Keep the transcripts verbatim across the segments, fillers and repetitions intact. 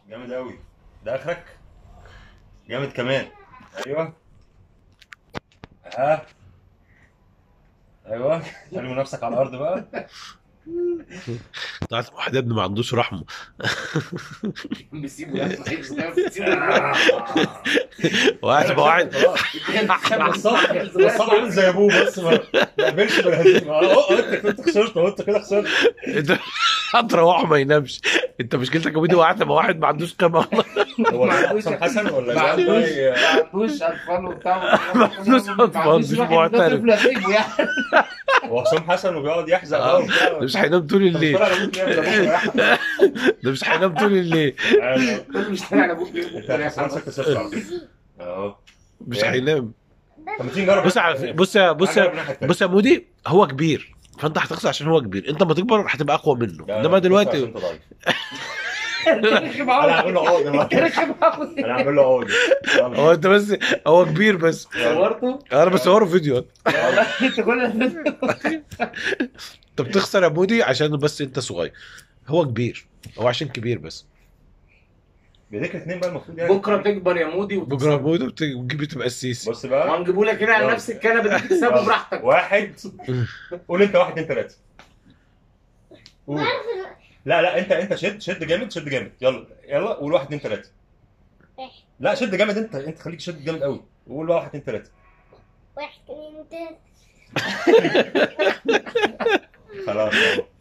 جامد قوي. ده اخرك. جامد كمان. ايوه. ها. ايوه. ارمي نفسك على الارض بقى. طلعت واحد ابني ما عندوش رحمه. بيسيبه يا صاحبي صغير بيسيبه. واحد واحد نصاب نصاب عامل زي ابوه بس ما ما قبلش بالهزيمه. اه انت كنت خسرت وانت كده خسرت. انت هتروح ما ينامش. انت مشكلتك يا بودي وقعت مع واحد ما عندوش قيمه والله. هو ده حسام حسن ولا ما ده عندوش والله؟ ما عندوش اطفال وبتاع. ما عندوش أطفال، مش معترف. طفل هسيبه يعني. هو حسام حسن وبيقعد يحزق بقى وبتاع. ده مش هينام طول الليل. طب ابوك نام ده بكره يا احمد. ده مش هينام طول الليل. مش طالع على ابوك انت حسام ستة صفر على فكره. اهو. مش هينام. طب ما تيجي نجرب. بص على بص يا بص يا بص يا مودي، هو كبير فانت هتخسر عشان هو كبير. انت لما تكبر هتبقى اقوى منه، انما دلوقتي انا هعمل له عقد دلوقتي. انا هعمل له عقد. هو انت بس هو كبير بس. صورته؟ انا بصوره فيديو. والله انت كل انت بتخسر يا مودي عشان بس انت صغير. هو كبير، هو عشان كبير بس. بيديك اثنين بقى المفروض يعني. بكره تكبر يا مودي بكره مودي وتجيب تبقى السيسي. بص بقى وهنجيبه لك هنا على نفس الكنبه دي تكسبه براحتك. واحد. قول انت واحد اتنين تلاته. قول. لا لا انت انت شد شد جامد شد جامد. يلا يلا قول واحد اتنين تلاته. لا شد جامد انت انت خليك شد جامد قوي. قول بقى واحد اتنين تلاته. واحد اتنين تلاته. خلاص.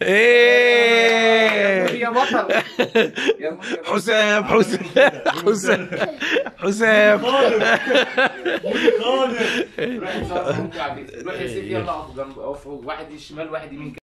ايه يا بطل. يا بطل. حسام حسام حسام حسام خالد. روح يا سيف يلا اقف جنب اقف واحد الشمال واحد يمين.